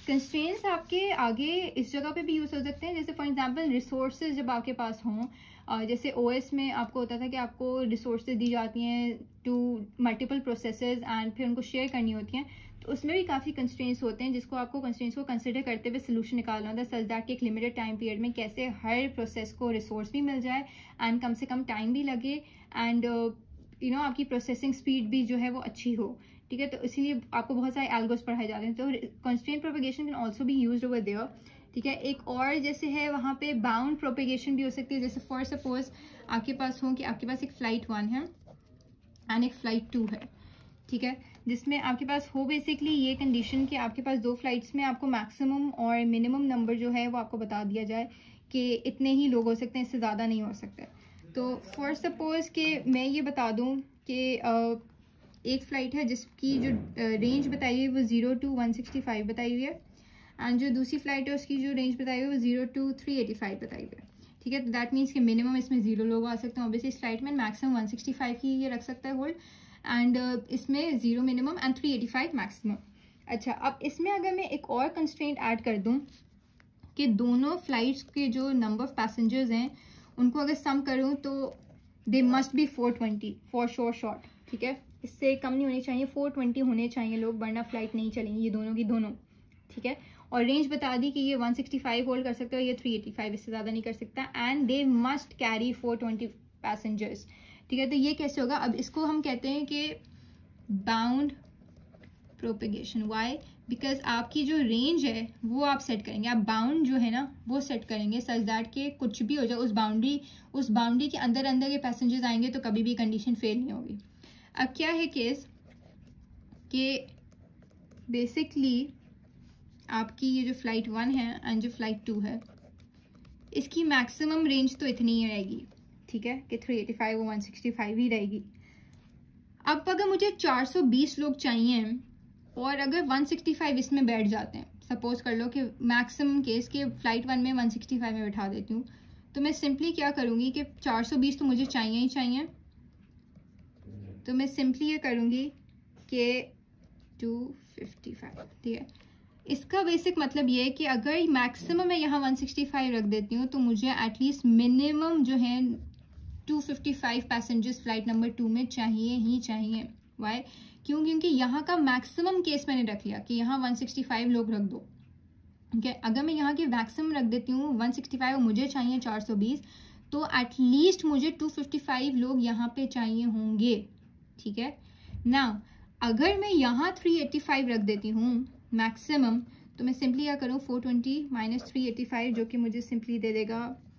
constraints आपके आगे इस जगह पे भी यूज़ हो सकते हैं, जैसे फॉर एग्जांपल रिसोर्सेज जब आपके पास हों, जैसे ओएस में आपको होता था कि आपको रिसोर्सेज दी जाती हैं टू मल्टीपल प्रोसेसेस एंड फिर उनको शेयर करनी होती हैं, तो उसमें भी काफ़ी कंस्ट्रेंट्स होते हैं जिसको आपको कंस्ट्रेंट्स को कंसिडर करते हुए सोल्यूशन निकालना होता है, सच दैट कि एक लिमिटेड टाइम पीरियड में कैसे हर प्रोसेस को रिसोर्स भी मिल जाए एंड कम से कम टाइम भी लगे एंड आपकी प्रोसेसिंग स्पीड भी जो है वो अच्छी हो, ठीक है। तो इसीलिए आपको बहुत सारे एल्गोस पढ़ाए जाते हैं। तो constraint propagation can also be used over there, ठीक है। एक और जैसे है वहाँ पे बाउंड प्रोपेगेशन भी हो सकती है, जैसे फॉर सपोज आपके पास हो कि आपके पास एक फ्लाइट 1 है एंड एक फ्लाइट 2 है, ठीक है, जिसमें आपके पास हो बेसिकली ये कंडीशन कि आपके पास 2 फ्लाइट्स में आपको मैक्सिमम और मिनिमम नंबर जो है वो आपको बता दिया जाए कि इतने ही लोग हो सकते हैं, इससे ज़्यादा नहीं हो सकता। तो फॉर सपोज कि मैं ये बता दूँ कि एक फ़्लाइट है जिसकी जो रेंज बताई हुई है वो 0 to 165 बताई हुई है एंड जो दूसरी फ़्लाइट है उसकी जो रेंज बताई हुई है वो 0 to 385 बताई हुई है, ठीक है। तो दैट मीन्स कि मिनिमम इसमें 0 लोग आ सकते हैं ऑब्वियसली इस फ्लाइट में, मैक्सिमम 165 की ये रख सकता है होल्ड एंड इसमें 0 मिनिमम एंड 385 मैक्सिमम। अच्छा, अब इसमें अगर मैं एक और कंस्ट्रेंट ऐड कर दूं कि दोनों फ्लाइट्स के जो नंबर ऑफ पैसेंजर्स हैं उनको अगर सम करूं तो they must be 420 for sure short, ठीक है, इससे कम नहीं होनी चाहिए, 420 होने चाहिए लोग, वरना फ्लाइट नहीं चलेंगी ये दोनों की दोनों, ठीक है। और रेंज बता दी कि ये 165 होल्ड कर सकता है, ये 385, इससे ज़्यादा नहीं कर सकता and they must carry 420 passengers, ठीक है। तो ये कैसे होगा, अब इसको हम कहते हैं कि बाउंड प्रोपेगेशन। वाई? बिकॉज आपकी जो रेंज है वो आप सेट करेंगे, आप बाउंड जो है ना वो सेट करेंगे सच दैट के कुछ भी हो जाए उस बाउंड्री के अंदर के पैसेंजर्स आएंगे तो कभी भी कंडीशन फेल नहीं होगी। अब क्या है केस कि बेसिकली आपकी ये जो फ्लाइट 1 है एंड जो फ्लाइट 2 है इसकी मैक्सिमम रेंज तो इतनी ही रहेगी, ठीक है, कि 385 और 165 ही रहेगी। अब अगर मुझे 420 लोग चाहिए और अगर 165 इसमें बैठ जाते हैं, सपोज कर लो कि मैक्सिमम केस के फ्लाइट 1 में 165 में बैठा देती हूँ, तो मैं सिंपली क्या करूँगी कि 420 तो मुझे चाहिए ही चाहिए, तो मैं सिंपली ये करूँगी कि 255, ठीक है। इसका बेसिक मतलब ये है कि अगर मैक्सिमम मैं यहाँ 165 रख देती हूँ तो मुझे एटलीस्ट मिनिमम जो है 255 पैसेंजर्स फ्लाइट नंबर 2 में चाहिए ही चाहिए। वाई? क्यों? क्योंकि यहाँ का मैक्सिमम केस मैंने रख लिया कि यहाँ 165 लोग रख दो, ठीक है। अगर मैं यहाँ के मैक्सिमम रख देती हूँ 165 और मुझे चाहिए 420, तो एटलीस्ट मुझे 255 लोग यहाँ पे चाहिए होंगे, ठीक है ना। अगर मैं यहाँ 385 रख देती हूँ मैक्सिमम, तो मैं सिंपली क्या करूँ 420 माइनस 385 जो कि मुझे सिंपली दे देगा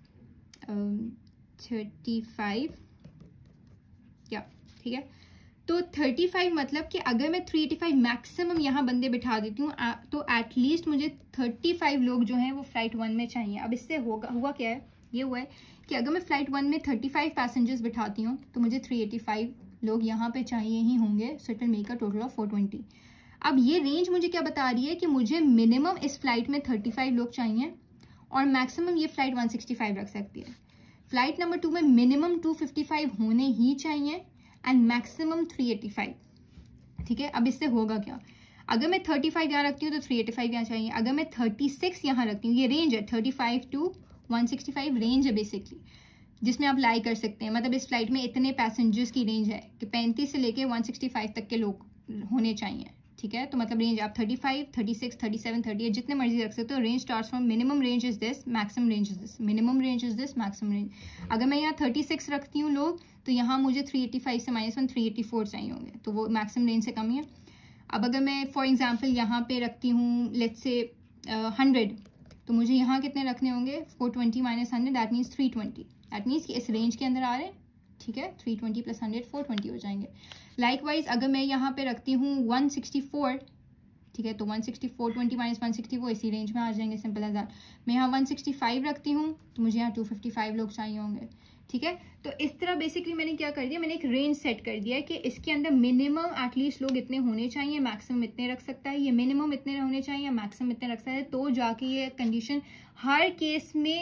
35, क्या, ठीक है। तो 35 मतलब कि अगर मैं 385 मैक्सिमम यहाँ बंदे बिठा देती हूँ तो एटलीस्ट मुझे 35 लोग जो हैं वो फ्लाइट 1 में चाहिए। अब इससे हुआ क्या है, ये हुआ है कि अगर मैं फ्लाइट 1 में 35 पैसेंजर्स बिठाती हूँ तो मुझे 385 लोग यहाँ पे चाहिए ही होंगे, so it will make a total of 420। अब ये रेंज मुझे क्या बता रही है कि मुझे मिनिमम इस फ्लाइट में 35 लोग चाहिए और मैक्सिमम ये फ्लाइट 165 रख सकती है। फ्लाइट नंबर 2 में मिनिमम 255 होने ही चाहिए एंड मैक्सिमम 385, ठीक है। अब इससे होगा क्या, अगर मैं 35 यहाँ रखती हूँ तो 385 यहाँ चाहिए, अगर मैं 36 यहाँ रखती हूँ, ये रेंज है 35 to 165 रेंज है बेसिकली, जिसमें आप लाई कर सकते हैं, मतलब इस फ्लाइट में इतने पैसेंजर्स की रेंज है कि 35 से लेके 165 तक के लोग होने चाहिए, ठीक है। तो मतलब रेंज आप 35, 36, 37, 38 जितने मर्जी रख सकते हो। Range starts from minimum range is this, maximum range is this, minimum range is this, maximum range. अगर मैं यहाँ 36 रखती हूँ लोग तो यहाँ मुझे 385 से -1 384 चाहिए होंगे, तो वो मैक्सिमम रेंज से कम ही है। अब अगर मैं फॉर एग्जाम्पल यहाँ पे रखती हूँ लेट्स से 100, तो मुझे यहाँ कितने रखने होंगे 420 minus 100 that means 320, that means कि इस रेंज के अंदर आ रहे हैं, ठीक है। 320 प्लस 100 420 हो जाएंगे। लाइकवाइज अगर मैं यहाँ पे रखती हूँ 164, ठीक है, तो 164 20 माइनस 164 इसी रेंज में आ जाएंगे, सिंपल एज दैट। मैं यहाँ 165 रखती हूँ तो मुझे यहाँ 255 लोग चाहिए होंगे, ठीक है। तो इस तरह बेसिकली मैंने क्या कर दिया, मैंने एक रेंज सेट कर दिया है कि इसके अंदर मिनिमम एटलीस्ट लोग इतने होने चाहिए, मैक्सिमम इतने रख सकता है, ये मिनिमम इतने होने चाहिए, मैक्सिमम इतने रख सकता है, तो जाके ये कंडीशन हर केस में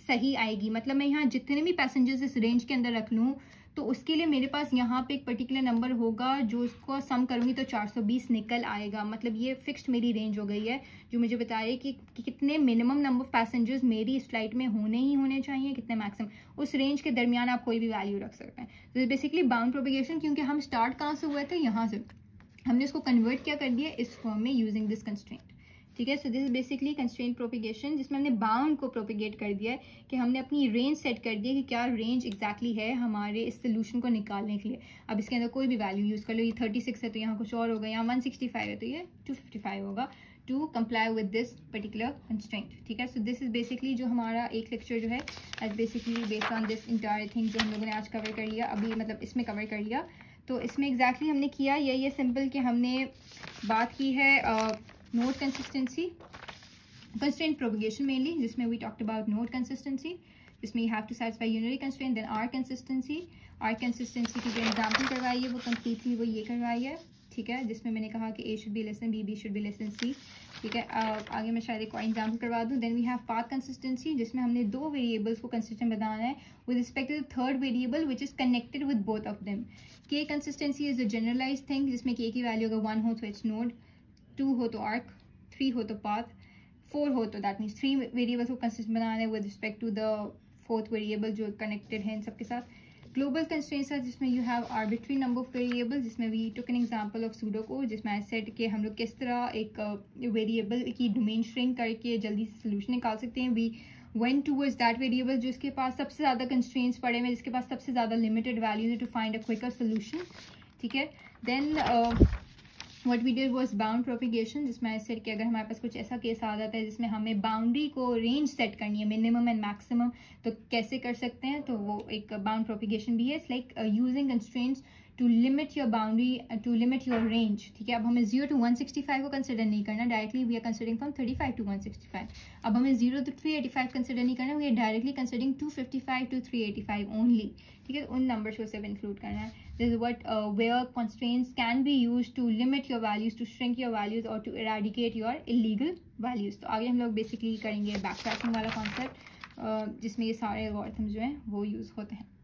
सही आएगी, मतलब मैं यहाँ जितने भी पैसेंजर्स इस रेंज के अंदर रख लूँ तो उसके लिए मेरे पास यहाँ पे एक पर्टिकुलर नंबर होगा जो उसको सम करूँगी तो 420 निकल आएगा। मतलब ये फिक्स्ड मेरी रेंज हो गई है जो मुझे बता रही है कि कितने मिनिमम नंबर ऑफ पैसेंजर्स मेरी इस फ्लाइट में होने ही होने चाहिए, कितने मैक्सिमम, उस रेंज के दरमियान आप कोई भी वैल्यू रख सकते हैं। तो बेसिकली बाउंड प्रोपेगेशन, क्योंकि हम स्टार्ट कहाँ से हुए थे, यहाँ से, हमने इसको कन्वर्ट क्या कर दिया इस फॉर्म में यूजिंग दिस कंस्ट्रेंट। ठीक है, so this is basically constraint propagation, जिसमें हमने बाउंड को प्रोपिगेट कर दिया है कि हमने अपनी रेंज सेट कर दी है कि क्या रेंज एक्जैक्टली है हमारे इस सोल्यूशन को निकालने के लिए। अब इसके अंदर कोई भी वैल्यू यूज़ कर लो, ये 36 है तो यहाँ कुछ और होगा, यहाँ 165 है तो ये 255 होगा to comply with this particular constraint. ठीक है, सो दिस इज बेसिकली जो हमारा एक लेक्चर जो है as basically based on this entire thing जो हम लोगों ने आज कवर कर लिया, अभी मतलब इसमें कवर कर लिया। तो इसमें एग्जैक्टली हमने किया ये सिंपल कि हमने बात की है node consistency, constraint propagation mainly, जिसमें we talked about node consistency, जिसमें you have to satisfy unitary constraint, then arc consistency की जो एग्जाम्पल करवाई है वो कम्प्लीटली वो ये करवाई है। ठीक है, जिसमें मैंने कहा कि A should be less than B, B should be less than C. ठीक है, आगे मैं शायद एक और एग्जाम्पल करवा दूँ। Then we have path consistency, जिसमें हमने दो वेरिएबल्स को कंसिस्टेंट बनाना है with respect to the third variable which is connected with both of them. K consistency is a generalise thing, जिसमें के की वैल्यू अगर 1 हो तो इट्स नोड, 2 हो तो आर्क, 3 हो तो पाथ, 4 हो तो दैट मीन्स 3 वेरिएबल्स को कंसिस्टेंट बनाना है with respect to the fourth variable जो कनेक्टेड है इन सबके साथ। ग्लोबल कंस्ट्रेंट्स है जिसमें you have arbitrary number of variable, जिसमें we took an example of Sudoku, जिसमें आई सेड कि हम लोग किस तरह एक वेरिएबल की डोमेन श्रिंक करके जल्दी से सोल्यूशन निकाल सकते हैं। We went towards that variable जिसके पास सबसे ज़्यादा कंस्ट्रेंट्स पड़े हुए, जिसके पास सबसे ज़्यादा limited values to find a quicker solution. ठीक है, then what we did was bound propagation, जिसमें आई सेड कि अगर हमारे पास कुछ ऐसा केस आ जाता है जिसमें हमें बाउंड्री को रेंज सेट करनी है मिनिमम एंड मैक्सिमम, तो कैसे कर सकते हैं, तो वो एक बाउंड प्रोपिगेशन भी है। It's like using constraints to limit your boundary, to limit your range. ठीक है, अब हमें 0 to 165 को कंसिडर नहीं करना, directly we are considering from 35 to 165। अब हमें 0 to 385 कंसिडर नहीं करना, we are directly considering 255 to 385 only. ठीक है, उन नंबर्स को सब इंक्लूड करना है। This is what where constraints can be used to limit your values, to shrink your values और to eradicate your illegal values. तो आगे हम लोग बेसिकली करेंगे बैक ट्रैकिंग वाला कॉन्सेप्ट, जिसमें ये सारे एल्गोरिथम्स जो हैं वो यूज़ होते हैं।